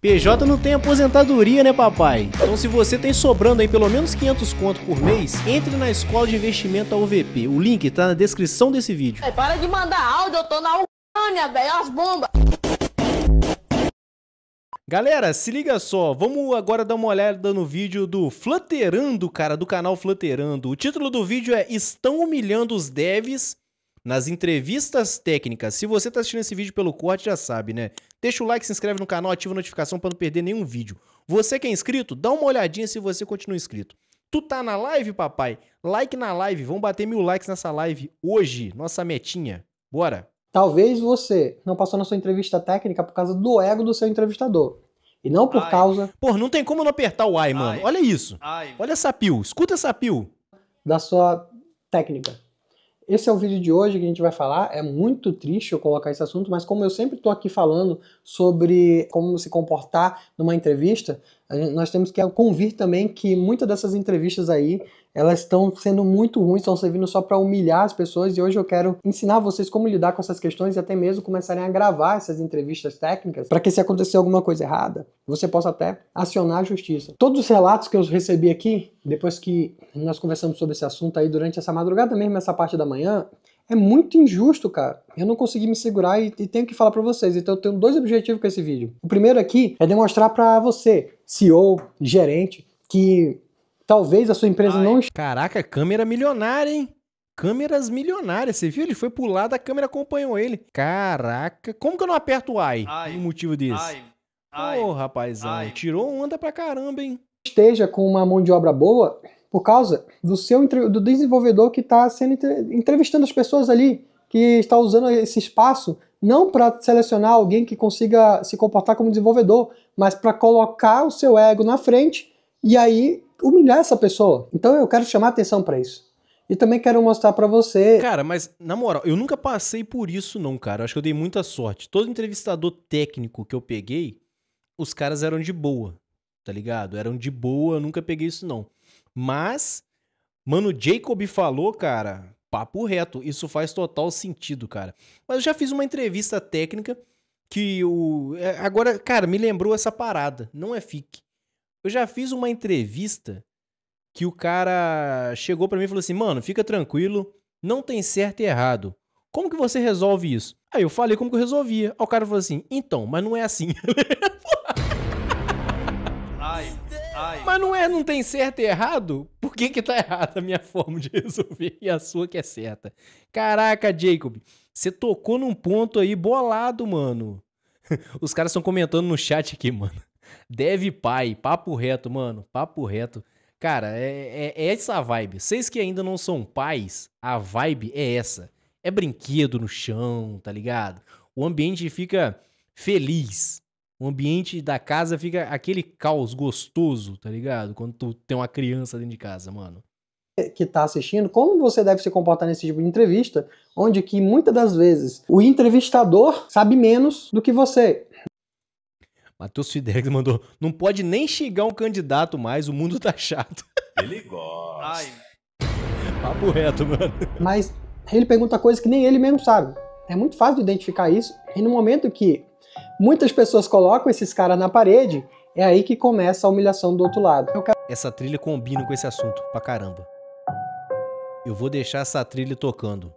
PJ não tem aposentadoria, né, papai? Então se você tem sobrando aí pelo menos 500 conto por mês, entre na Escola de Investimento UVP. O link tá na descrição desse vídeo. Para de mandar áudio, eu tô na Ucrânia, velho, as bombas. Galera, se liga só, vamos agora dar uma olhada no vídeo do Flutterando, cara, do canal Flutterando. O título do vídeo é Estão humilhando os devs nas entrevistas técnicas. Se você tá assistindo esse vídeo pelo corte, já sabe, né? Deixa o like, se inscreve no canal, ativa a notificação pra não perder nenhum vídeo. Você que é inscrito, dá uma olhadinha se você continua inscrito. Tu tá na live, papai? Like na live, vamos bater 1000 likes nessa live hoje, nossa metinha. Bora! Talvez você não passou na sua entrevista técnica por causa do ego do seu entrevistador. E não por causa Pô, não tem como não apertar o ai, mano. Olha isso. Olha essa pio. Escuta essa pio. da sua técnica. Esse é o vídeo de hoje que a gente vai falar. É muito triste eu colocar esse assunto, mas como eu sempre estou aqui falando sobre como se comportar numa entrevista, nós temos que convir também que muitas dessas entrevistas aí, elas estão sendo muito ruins, estão servindo só para humilhar as pessoas, e hoje eu quero ensinar vocês como lidar com essas questões e até mesmo começarem a gravar essas entrevistas técnicas para que, se acontecer alguma coisa errada, você possa até acionar a justiça. Todos os relatos que eu recebi aqui, depois que nós conversamos sobre esse assunto aí durante essa madrugada mesmo, essa parte da manhã, é muito injusto, cara. Eu não consegui me segurar e tenho que falar para vocês. Então eu tenho dois objetivos com esse vídeo. O primeiro aqui é demonstrar para você, CEO, gerente, que talvez a sua empresa não... Caraca, câmera milionária, hein? Câmeras milionárias, você viu? Ele foi pro lado, a câmera acompanhou ele. Caraca, como que eu não aperto o ai por um motivo desse? Ô, rapazão, tirou onda pra caramba, hein? esteja com uma mão de obra boa por causa do desenvolvedor que está entrevistando as pessoas ali, que está usando esse espaço não para selecionar alguém que consiga se comportar como desenvolvedor, mas para colocar o seu ego na frente e aí humilhar essa pessoa. Então eu quero chamar atenção para isso. E também quero mostrar para você... Cara, mas na moral, eu nunca passei por isso não, cara. Eu acho que eu dei muita sorte. Todo entrevistador técnico que eu peguei, os caras eram de boa, tá ligado? Eram de boa, eu nunca peguei isso não. Mas, mano, o Jacob falou, cara, papo reto, isso faz total sentido, cara. Mas eu já fiz uma entrevista técnica que o... Agora, cara, me lembrou essa parada, não é fique. Eu já fiz uma entrevista que o cara chegou pra mim e falou assim, mano, fica tranquilo, não tem certo e errado. Como que você resolve isso? Aí eu falei como que eu resolvia. Aí o cara falou assim, então, mas não é assim. Mas não tem certo e errado? Por que tá errada a minha forma de resolver e a sua que é certa? Caraca, Jacob, você tocou num ponto aí bolado, mano. Os caras estão comentando no chat aqui, mano. Deve pai, papo reto, mano, papo reto. Cara, é essa a vibe. Vocês que ainda não são pais, a vibe é essa. É brinquedo no chão, tá ligado? O ambiente fica feliz. O ambiente da casa fica aquele caos gostoso, tá ligado? Quando tu tem uma criança dentro de casa, mano. Que está assistindo, como você deve se comportar nesse tipo de entrevista, onde que muitas das vezes o entrevistador sabe menos do que você. Matheus Fidelis mandou, não pode nem xingar um candidato mais, o mundo tá chato. Ele gosta. Papo reto, mano. Mas ele pergunta coisas que nem ele mesmo sabe. É muito fácil de identificar isso, e no momento que muitas pessoas colocam esses caras na parede, é aí que começa a humilhação do outro lado. Essa trilha combina com esse assunto pra caramba. Eu vou deixar essa trilha tocando.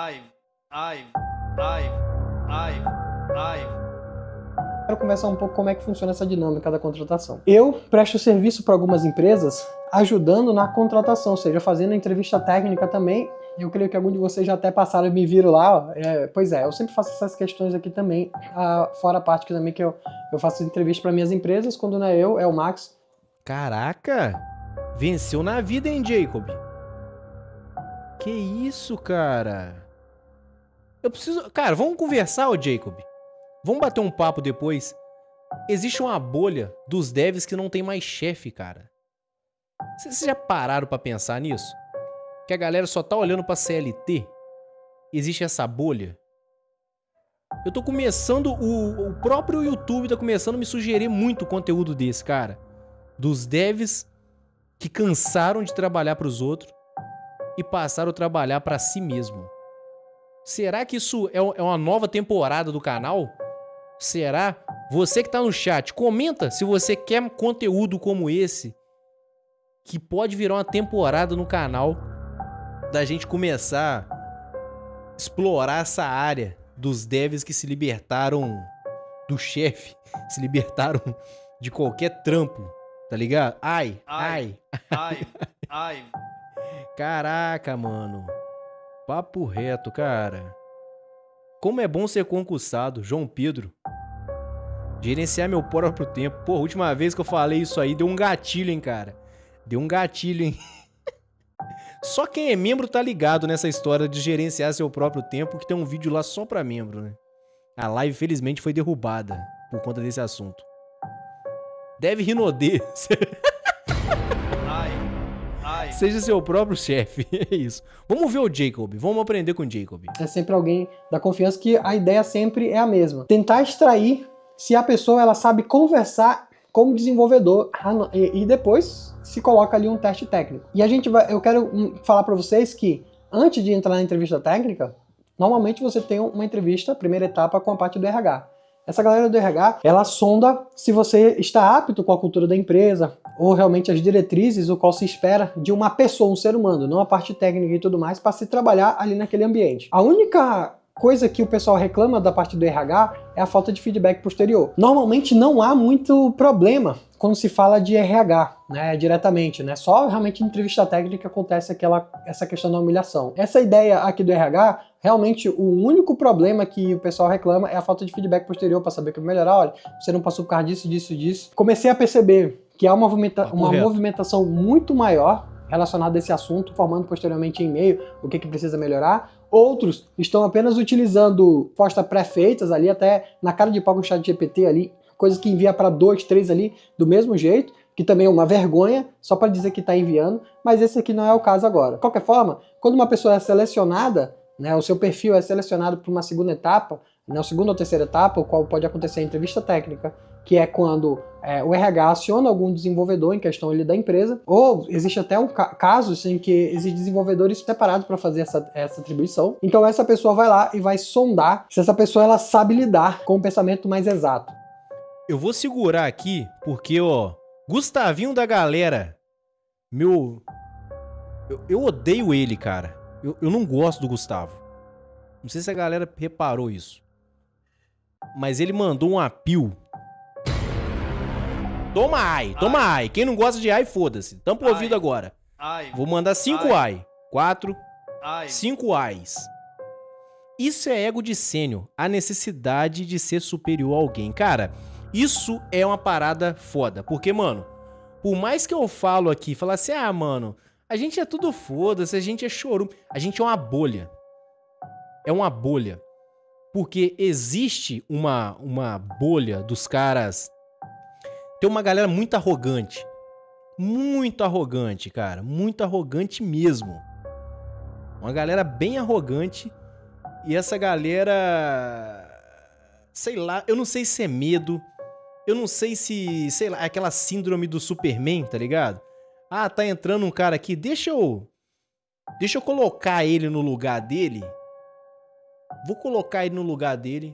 Quero conversar um pouco como é que funciona essa dinâmica da contratação. Eu presto serviço para algumas empresas ajudando na contratação, ou seja, fazendo a entrevista técnica também. Eu creio que alguns de vocês já até passaram e me viram lá. Ó. Pois é, eu sempre faço essas questões aqui também, fora a parte que também que eu faço entrevista para minhas empresas, quando não é eu, é o Max. Caraca! Venceu na vida, hein, Jacob? Que isso, cara? Eu preciso... Cara, vamos conversar, ô Jacob? Vamos bater um papo depois? Existe uma bolha dos devs que não tem mais chefe, cara. Vocês já pararam pra pensar nisso? Que a galera só tá olhando pra CLT? Existe essa bolha? Eu tô começando... O próprio YouTube tá começando a me sugerir muito conteúdo desse, cara. Dos devs que cansaram de trabalhar pros outros e passaram a trabalhar pra si mesmo. Será que isso é uma nova temporada do canal? Será? Você que tá no chat, comenta se você quer conteúdo como esse, que pode virar uma temporada no canal, da gente começar a explorar essa área dos devs que se libertaram do chefe, se libertaram de qualquer trampo, tá ligado? Ai. Caraca, mano. Papo reto, cara. Como é bom ser concursado, João Pedro. Gerenciar meu próprio tempo. Pô, a última vez que eu falei isso aí, deu um gatilho, hein, cara. Deu um gatilho, hein. Só quem é membro tá ligado nessa história de gerenciar seu próprio tempo, que tem um vídeo lá só pra membro, né? A live, felizmente, foi derrubada por conta desse assunto. Deve Rinodê. Seja seu próprio chefe. É isso. Vamos ver o Jacob. Vamos aprender com o Jacob. É sempre alguém da confiança, que a ideia sempre é a mesma. Tentar extrair se a pessoa ela sabe conversar como desenvolvedor e depois se coloca ali um teste técnico. E eu quero falar para vocês que antes de entrar na entrevista técnica, normalmente você tem uma entrevista, primeira etapa, com a parte do RH. Essa galera do RH, ela sonda se você está apto com a cultura da empresa, ou realmente as diretrizes, o qual se espera de uma pessoa, um ser humano, não a parte técnica e tudo mais, para se trabalhar ali naquele ambiente. A única coisa que o pessoal reclama da parte do RH é a falta de feedback posterior. Normalmente não há muito problema quando se fala de RH, né, diretamente, né? Só realmente em entrevista técnica acontece essa questão da humilhação. Essa ideia aqui do RH, realmente o único problema que o pessoal reclama é a falta de feedback posterior para saber que melhorar. Olha, você não passou por causa disso, disso, disso. Comecei a perceber que há uma movimentação muito maior relacionada a esse assunto, formando posteriormente em e-mail o que precisa melhorar. Outros estão apenas utilizando respostas pré-feitas ali, até na cara de pau com o chat GPT ali, coisas que envia para 2, 3 ali do mesmo jeito, que também é uma vergonha, só para dizer que está enviando, mas esse aqui não é o caso agora. De qualquer forma, quando uma pessoa é selecionada, né, o seu perfil é selecionado para uma segunda etapa, na segunda ou terceira etapa, o qual pode acontecer a entrevista técnica, que é quando o RH aciona algum desenvolvedor em questão ali da empresa, ou existe até casos em que existem desenvolvedores separados para fazer essa atribuição. Então essa pessoa vai lá e vai sondar se essa pessoa ela sabe lidar com o pensamento mais exato. Eu vou segurar aqui, porque, ó, Gustavinho da galera, eu odeio ele, cara. Eu não gosto do Gustavo. Não sei se a galera reparou isso. Mas ele mandou um appeal. Toma ai. Quem não gosta de ai, foda-se. Tampa o ouvido agora. Vou mandar 5 ai. 4, 5 ais. Isso é ego de sênior. A necessidade de ser superior a alguém. Cara, isso é uma parada foda. Porque, mano, por mais que eu falo aqui, falar assim, mano, a gente é tudo foda-se, a gente é chorume. A gente é uma bolha. É uma bolha. Porque existe uma bolha dos caras. Tem uma galera muito arrogante. Muito arrogante, cara. Muito arrogante mesmo. Uma galera bem arrogante. E essa galera... Sei lá, eu não sei se é medo. Eu não sei se... Sei lá, é aquela síndrome do Superman, tá ligado? Tá entrando um cara aqui. Deixa eu colocar ele no lugar dele. Vou colocar ele no lugar dele.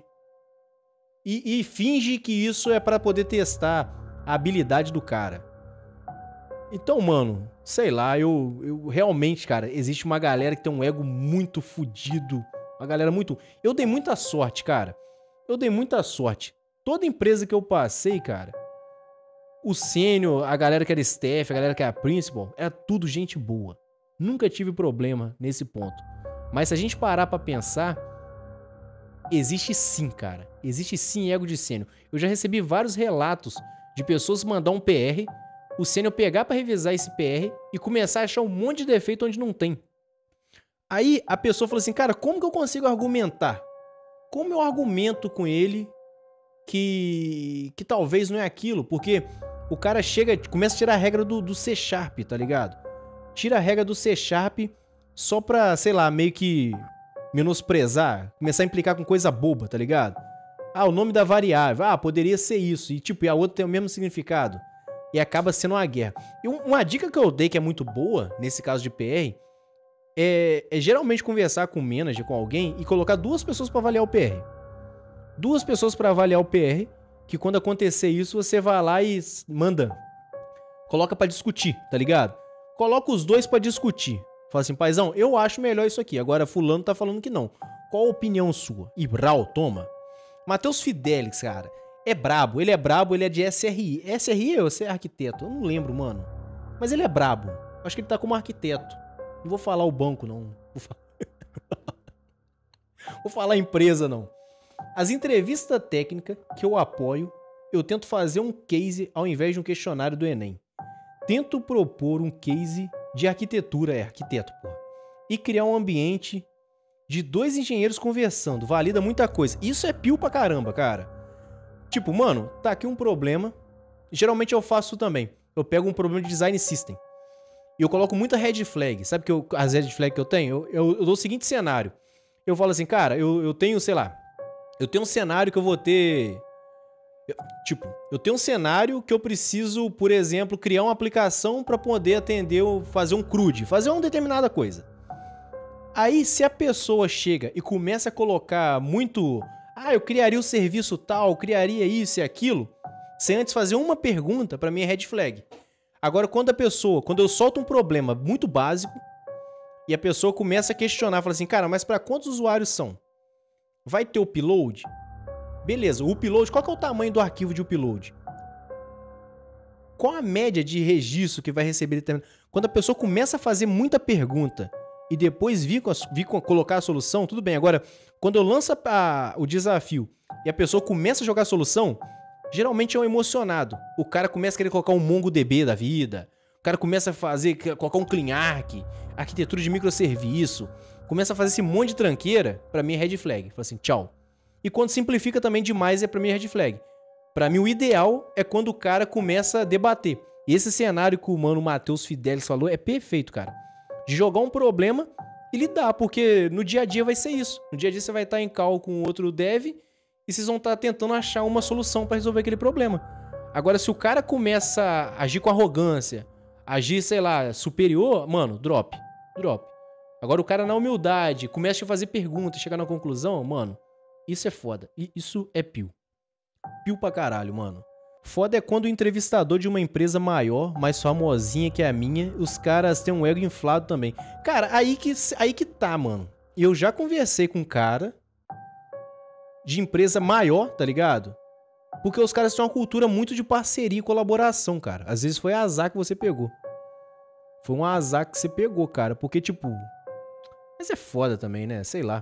E finge que isso é pra poder testar a habilidade do cara. Então, mano, sei lá, eu realmente, cara, existe uma galera que tem um ego muito fodido. Uma galera muito... Eu dei muita sorte, cara. Eu dei muita sorte. Toda empresa que eu passei, cara, o sênior, a galera que era staff, a galera que era principal, era tudo gente boa. Nunca tive problema nesse ponto. Mas se a gente parar pra pensar, existe sim, cara. Existe sim ego de sênior. Eu já recebi vários relatos de pessoas mandar um PR, o sênior pegar pra revisar esse PR e começar a achar um monte de defeito onde não tem. Aí a pessoa falou assim, cara, como que eu consigo argumentar? Como eu argumento com ele que talvez não é aquilo? Porque o cara começa a tirar a regra do C#, tá ligado? Tira a regra do C# só pra, sei lá, meio que menosprezar, começar a implicar com coisa boba, tá ligado? O nome da variável, poderia ser isso, e a outra tem o mesmo significado. E acaba sendo uma guerra. E uma dica que eu dei que é muito boa, nesse caso de PR, é geralmente conversar com o manager, com alguém, e colocar 2 pessoas pra avaliar o PR. 2 pessoas pra avaliar o PR, que quando acontecer isso, você vai lá e manda. Coloca pra discutir, tá ligado? Coloca os dois pra discutir. Fala assim, paizão, eu acho melhor isso aqui. Agora fulano tá falando que não. Qual a opinião sua? E brau, toma. Matheus Fidelix, cara, é brabo, ele é de SRI. SRI ou você é arquiteto? Eu não lembro, mano. Mas ele é brabo. Acho que ele tá como arquiteto. Não vou falar o banco, não. Vou falar empresa, não. As entrevistas técnicas que eu apoio, eu tento fazer um case ao invés de um questionário do Enem. Tento propor um case de arquitetura, arquiteto, pô. E criar um ambiente de dois engenheiros conversando. Valida muita coisa. Isso é pio pra caramba, cara. Tipo, mano, tá aqui um problema. Geralmente eu faço também. Eu pego um problema de design system. E eu coloco muita red flag. Sabe as red flag que eu tenho? Eu dou o seguinte cenário. Eu falo assim, cara, eu tenho, sei lá. Eu tenho um cenário que eu vou ter... Eu tenho um cenário que eu preciso, por exemplo, criar uma aplicação para poder atender, fazer um CRUD, fazer uma determinada coisa. Aí, se a pessoa chega e começa a colocar muito... Ah, eu criaria o serviço tal, eu criaria isso e aquilo, sem antes fazer uma pergunta, para mim é red flag. Agora, quando eu solto um problema muito básico e a pessoa começa a questionar, fala assim, cara, mas para quantos usuários são? Vai ter upload? Beleza, o upload, qual que é o tamanho do arquivo de upload? Qual a média de registro que vai receber? Quando a pessoa começa a fazer muita pergunta e depois vir colocar a solução, tudo bem. Agora, quando eu lanço o desafio e a pessoa começa a jogar a solução, geralmente é um emocionado. O cara começa a querer colocar um MongoDB da vida, o cara começa a colocar um CleanArch, arquitetura de microserviço, começa a fazer esse monte de tranqueira, pra mim é red flag. Fala assim, tchau. E quando simplifica também demais, pra mim é red flag. Pra mim o ideal é quando o cara começa a debater. E esse cenário que o mano Matheus Fidelis falou é perfeito, cara. De jogar um problema e lidar, porque no dia a dia vai ser isso. No dia a dia você vai estar em call com outro dev e vocês vão estar tentando achar uma solução pra resolver aquele problema. Agora, se o cara começa a agir com arrogância, agir, sei lá, superior, mano, drop. Agora o cara na humildade começa a fazer perguntas e chegar na conclusão, mano, isso é foda. Isso é pio. Pio pra caralho, mano. Foda é quando o entrevistador de uma empresa maior, mais famosinha que a minha, os caras têm um ego inflado também. Cara, aí que tá, mano. Eu já conversei com um cara de empresa maior, tá ligado? Porque os caras têm uma cultura muito de parceria e colaboração, cara. Às vezes foi azar que você pegou. Foi um azar que você pegou, cara. Porque, tipo... Mas é foda também, né? Sei lá.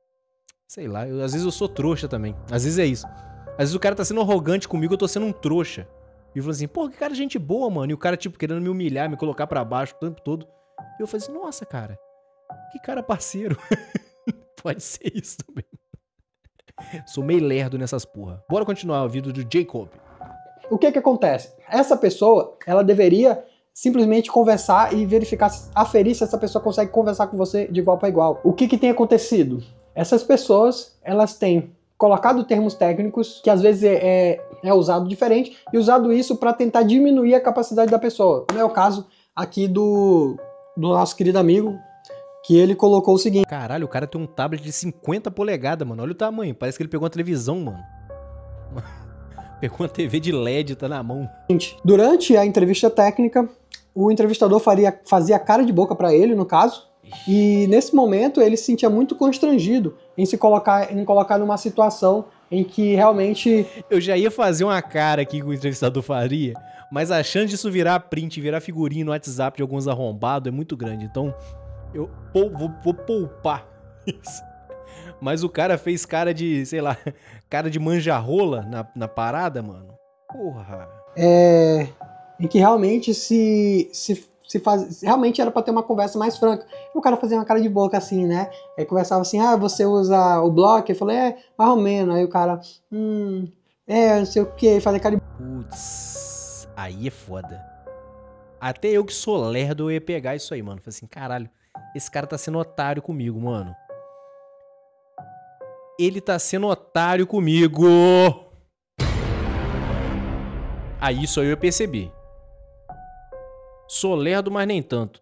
Às vezes eu sou trouxa também. Às vezes é isso. Às vezes o cara tá sendo arrogante comigo, eu tô sendo um trouxa. E eu falo assim, pô, que cara gente boa, mano. E o cara, tipo, querendo me humilhar, me colocar pra baixo o tempo todo. E eu falei assim, nossa, cara. Que cara parceiro. Pode ser isso também. Sou meio lerdo nessas porra. Bora continuar o vídeo do Jacob. O que acontece? Essa pessoa, ela deveria simplesmente conversar e verificar, aferir se essa pessoa consegue conversar com você de igual para igual. O que tem acontecido? Essas pessoas, elas têm colocado termos técnicos que às vezes é usado diferente e usado isso para tentar diminuir a capacidade da pessoa. Como é o caso aqui do nosso querido amigo, que ele colocou o seguinte... Caralho, o cara tem um tablet de 50 polegadas, mano. Olha o tamanho, parece que ele pegou uma televisão, mano. Pegou uma TV de LED, tá na mão. Durante a entrevista técnica, o entrevistador fazia cara de boca para ele, no caso, e nesse momento ele se sentia muito constrangido em colocar numa situação em que realmente... Eu já ia fazer uma cara aqui que o entrevistador faria, mas a chance disso virar print, virar figurinha no WhatsApp de alguns arrombados é muito grande, então eu vou poupar isso. Mas o cara fez cara de, sei lá, cara de manjarrola na parada, mano. Porra. Em que realmente realmente era pra ter uma conversa mais franca. E o cara fazia uma cara de boca assim, né? Aí conversava assim, você usa o Block? Eu falei, mais ou menos. Aí o cara, não sei o que, fazia cara de... Putz, aí é foda. Até eu que sou lerdo, eu ia pegar isso aí, mano. Falei assim, caralho, esse cara tá sendo otário comigo, mano. Ele tá sendo otário comigo. Aí isso aí eu percebi. Sou lerdo, mas nem tanto.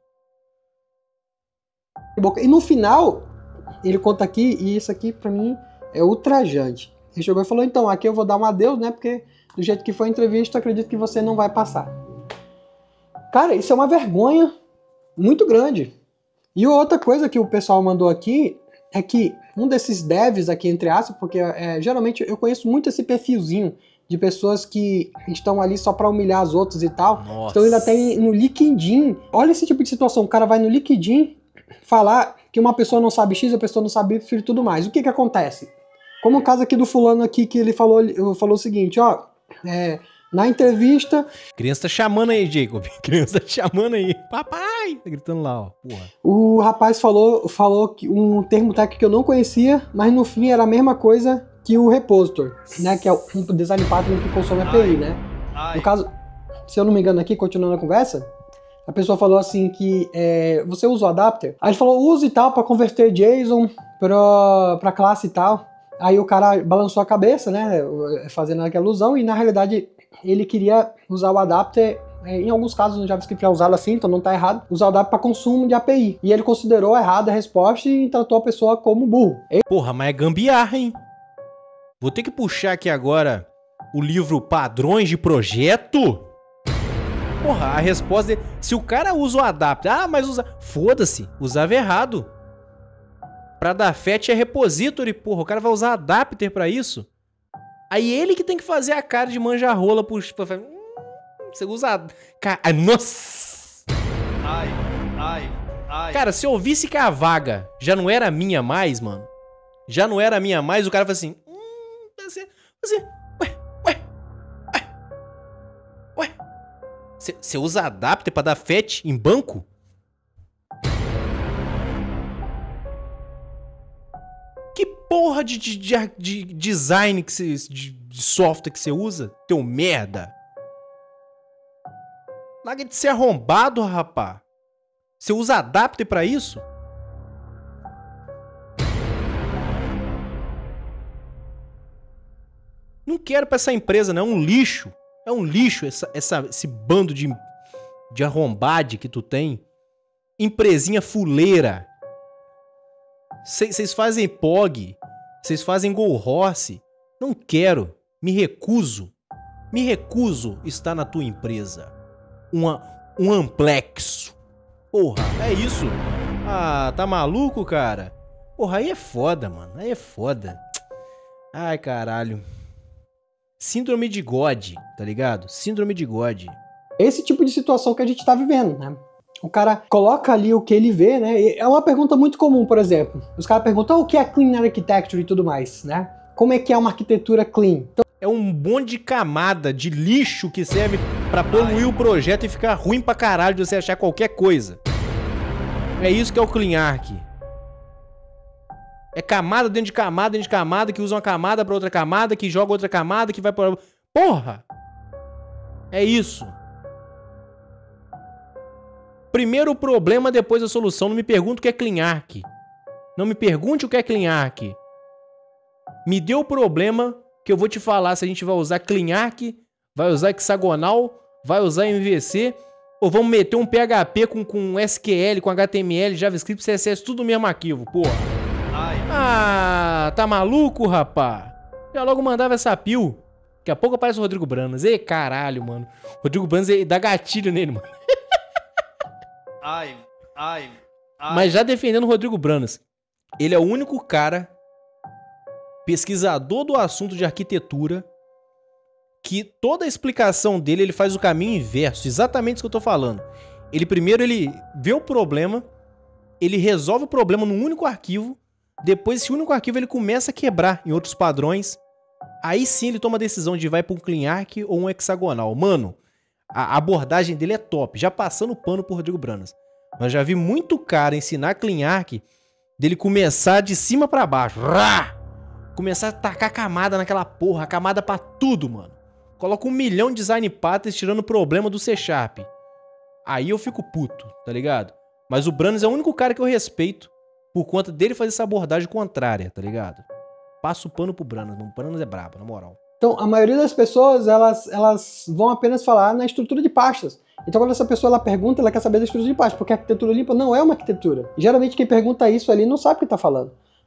E no final, ele conta aqui, e isso aqui pra mim é ultrajante. Ele chegou e falou, então, aqui eu vou dar um adeus, né? Porque do jeito que foi a entrevista, eu acredito que você não vai passar. Cara, isso é uma vergonha muito grande. E outra coisa que o pessoal mandou aqui é que um desses devs aqui, entre aspas, porque geralmente eu conheço muito esse perfilzinho de pessoas que estão ali só pra humilhar os outros e tal. Nossa. Então ainda tem no LinkedIn. Olha esse tipo de situação. O cara vai no LinkedIn falar que uma pessoa não sabe X, a pessoa não sabe Y e tudo mais. O que que acontece? Como o caso aqui do fulano aqui, que ele falou o seguinte, ó, na entrevista... Criança tá chamando aí, Jacob. Criança tá chamando aí. Papai! Tá gritando lá, ó. Porra. O rapaz falou que um termo técnico que eu não conhecia, mas no fim era a mesma coisa que o repositor, né? Que é um design pattern que consome API, né? No caso, se eu não me engano aqui, continuando a conversa, a pessoa falou assim que você usa o adapter? Aí ele falou, usa e tal, para converter JSON pra classe e tal. Aí o cara balançou a cabeça, né, fazendo aquela alusão, e na realidade ele queria usar o adapter, em alguns casos no JavaScript é usado assim, então não tá errado, usar o adapter para consumo de API. E ele considerou errada a resposta e tratou a pessoa como burro. Porra, mas é gambiarra, hein? Vou ter que puxar aqui agora o livro Padrões de Projeto. Porra, a resposta é... Se o cara usa o adapter... Ah, mas usa... Foda-se, usava errado. Pra dar fetch é repository, porra. O cara vai usar adapter pra isso? Aí ele que tem que fazer a cara de manja-rola pro... Você usa... Nossa! Cara, se eu visse que a vaga já não era minha mais, mano. Já não era minha mais, o cara fala assim... Você usa adapter pra dar fetch em banco? Que porra de design que de software que você usa? Teu merda. Larga de ser arrombado, rapá. Você usa adapter pra isso? Não quero pra essa empresa, não. É um lixo. É um lixo esse bando de arrombade que tu tem. Empresinha fuleira. Vocês fazem POG. Vocês fazem Go Horse. Não quero. Me recuso. Me recuso estar na tua empresa. Um amplexo. Porra, é isso? Ah, tá maluco, cara? Porra, aí é foda, mano. Aí é foda. Ai, caralho. Síndrome de God, tá ligado? Síndrome de God. Esse tipo de situação que a gente tá vivendo, né? O cara coloca ali o que ele vê, né? É uma pergunta muito comum, por exemplo. Os caras perguntam o que é Clean Architecture e tudo mais, né? Como é que é uma arquitetura clean? Então, é um monte de camada de lixo que serve pra poluir o projeto e ficar ruim pra caralho de você achar qualquer coisa. É isso que é o Clean Arch. É camada dentro de camada, que usa uma camada pra outra camada, que joga outra camada, que vai pra... Porra! É isso. Primeiro o problema, depois a solução. Não me pergunte o que é Clean Arch. Não me pergunte o que é Clean Arch. Me dê o problema que eu vou te falar se a gente vai usar Clean Arch, vai usar hexagonal, vai usar MVC, ou vamos meter um PHP com SQL, com HTML, JavaScript, CSS, tudo no mesmo arquivo, porra. Ah, tá maluco, rapá? Já logo mandava essa pio. Daqui a pouco aparece o Rodrigo Branas. Ei, caralho, mano. Rodrigo Branas dá gatilho nele, mano. Mas já defendendo o Rodrigo Branas. Ele é o único cara, pesquisador do assunto de arquitetura, que toda a explicação dele, ele faz o caminho inverso. Exatamente isso que eu tô falando. Primeiro ele vê o problema, ele resolve o problema num único arquivo. Depois, esse único arquivo ele começa a quebrar em outros padrões. Aí sim ele toma a decisão de vai para um Clean Arch ou um hexagonal. Mano, a abordagem dele é top. Já passando pano pro Rodrigo Branas. Mas já vi muito cara ensinar Clean Arch dele começar de cima para baixo. Rá! Começar a tacar camada naquela porra. Camada pra tudo, mano. Coloca 1 milhão de design patterns tirando o problema do C#. Aí eu fico puto, tá ligado? Mas o Branas é o único cara que eu respeito por conta dele fazer essa abordagem contrária, tá ligado? Passa o pano pro Branas, mano. O Branas é brabo, na moral. Então, a maioria das pessoas, elas vão apenas falar na estrutura de pastas. Então, quando essa pessoa ela pergunta, ela quer saber da estrutura de pastas, porque a arquitetura limpa não é uma arquitetura. E, geralmente, quem pergunta isso ali não sabe o que tá falando.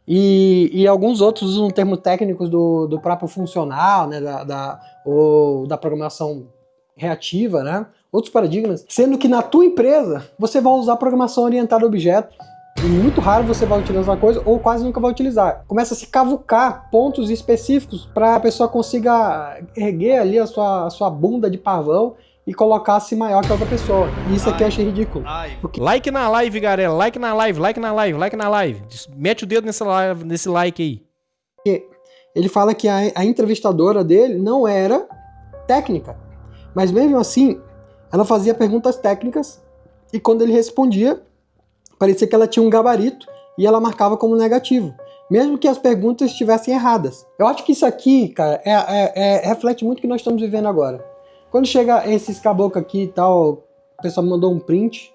E alguns outros usam termos técnicos do próprio funcional, né, ou da programação reativa, né? Outros paradigmas, sendo que na tua empresa você vai usar programação orientada a objeto. E muito raro você vai utilizar uma coisa ou quase nunca vai utilizar. Começa a se cavucar pontos específicos para a pessoa consiga erguer ali a sua bunda de pavão e colocar-se maior que a outra pessoa. E isso aqui eu achei ridículo. Porque... Like na live, galera. Like na live, like na live, like na live. Mete o dedo nesse like aí. Ele fala que a entrevistadora dele não era técnica. Mas mesmo assim, ela fazia perguntas técnicas e quando ele respondia, parecia que ela tinha um gabarito e ela marcava como negativo, mesmo que as perguntas estivessem erradas. Eu acho que isso aqui, cara, reflete muito o que nós estamos vivendo agora. Quando chega esses caboclos aqui e tal, o pessoal me mandou um print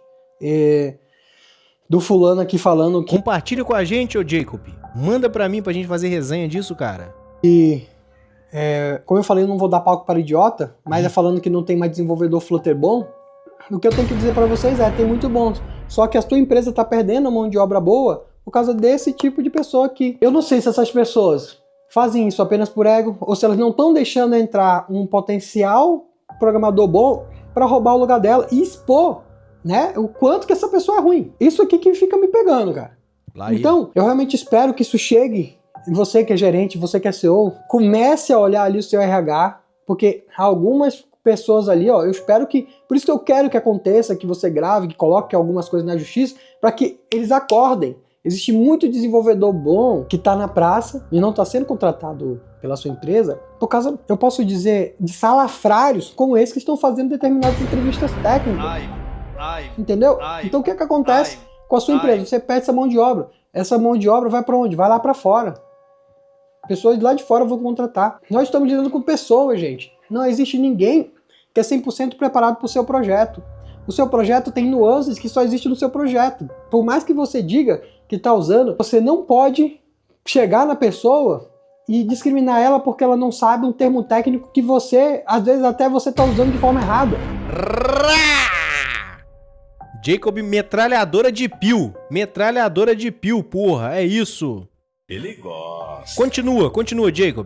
do fulano aqui falando que... Compartilha com a gente, ô Jacob. Manda pra mim pra gente fazer resenha disso, cara. E, como eu falei, eu não vou dar palco para idiota, mas é falando que não tem mais desenvolvedor Flutter bom. O que eu tenho que dizer para vocês tem muito bons. Só que a tua empresa está perdendo a mão de obra boa por causa desse tipo de pessoa aqui. Eu não sei se essas pessoas fazem isso apenas por ego ou se elas não estão deixando entrar um potencial programador bom para roubar o lugar dela e expor, né, o quanto que essa pessoa é ruim. Isso aqui que fica me pegando, cara. Então, eu realmente espero que isso chegue. Você que é gerente, você que é CEO, comece a olhar ali o seu RH, porque algumas pessoas ali, ó, eu espero que... Por isso que eu quero que aconteça, que você grave, que coloque algumas coisas na justiça, para que eles acordem. Existe muito desenvolvedor bom que está na praça e não está sendo contratado pela sua empresa por causa, eu posso dizer, de salafrários como esse que estão fazendo determinadas entrevistas técnicas. Entendeu? Então o que que acontece com a sua empresa? Você perde essa mão de obra. Essa mão de obra vai para onde? Vai lá para fora. Pessoas de lá de fora vão contratar. Nós estamos lidando com pessoas, gente. Não existe ninguém que é 100% preparado para o seu projeto. O seu projeto tem nuances que só existem no seu projeto. Por mais que você diga que está usando, você não pode chegar na pessoa e discriminar ela porque ela não sabe um termo técnico que você, às vezes até você está usando de forma errada. Jacob, metralhadora de pio. Metralhadora de pio, porra. É isso. Ele gosta. Continua, Jacob.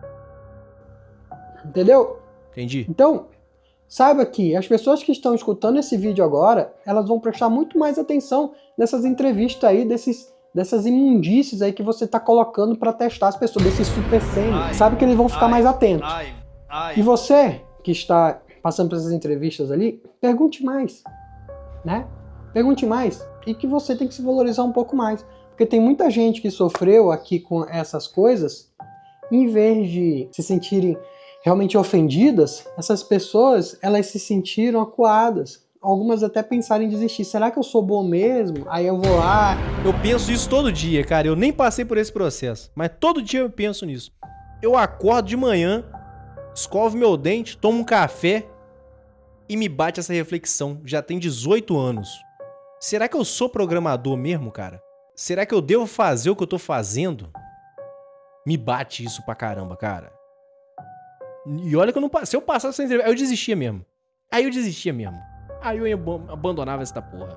Entendeu? Entendi. Então, saiba que as pessoas que estão escutando esse vídeo agora, elas vão prestar muito mais atenção nessas entrevistas aí, dessas imundícies aí que você está colocando para testar as pessoas, desses super 100. Sabe que eles vão ficar mais atentos. E você que está passando por essas entrevistas ali, pergunte mais, né? Pergunte mais. E que você tem que se valorizar um pouco mais. Porque tem muita gente que sofreu aqui com essas coisas, em vez de se sentirem realmente ofendidas, essas pessoas, elas se sentiram acuadas. Algumas até pensaram em desistir. Será que eu sou bom mesmo? Aí eu vou lá... Eu penso isso todo dia, cara. Eu nem passei por esse processo, mas todo dia eu penso nisso. Eu acordo de manhã, escovo meu dente, tomo um café e me bate essa reflexão. Já tem 18 anos. Será que eu sou programador mesmo, cara? Será que eu devo fazer o que eu tô fazendo? Me bate isso pra caramba, cara. E olha que eu não passei. Se eu passasse essa entrevista, eu desistia mesmo. Aí eu abandonava essa porra.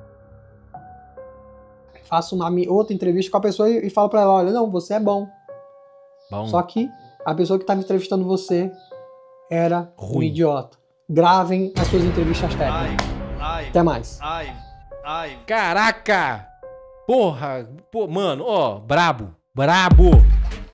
Faço uma outra entrevista com a pessoa e falo pra ela, olha, não, você é bom. Só que a pessoa que estava entrevistando você era um idiota. Gravem as suas entrevistas técnicas. Até mais. Caraca! Porra! Pô, mano, ó, brabo.